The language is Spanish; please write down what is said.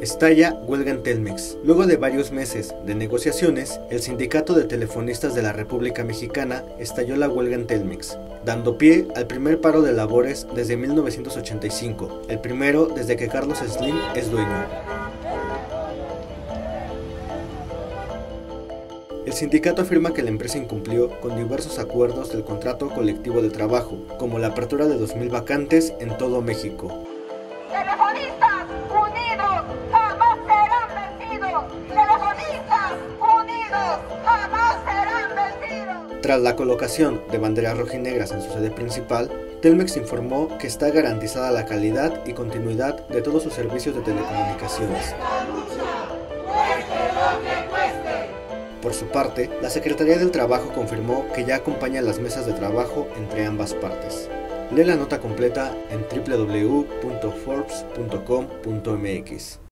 Estalla huelga en Telmex. Luego de varios meses de negociaciones, el Sindicato de Telefonistas de la República Mexicana estalló la huelga en Telmex, dando pie al primer paro de labores desde 1985, el primero desde que Carlos Slim es dueño. El sindicato afirma que la empresa incumplió con diversos acuerdos del contrato colectivo de trabajo, como la apertura de 2,000 vacantes en todo México. ¡Telefonistas unidos jamás serán vencidos! ¡Telefonistas unidos jamás serán vencidos! Tras la colocación de banderas rojinegras en su sede principal, Telmex informó que está garantizada la calidad y continuidad de todos sus servicios de telecomunicaciones. Por su parte, la Secretaría del Trabajo confirmó que ya acompaña las mesas de trabajo entre ambas partes. Lee la nota completa en www.forbes.com.mx.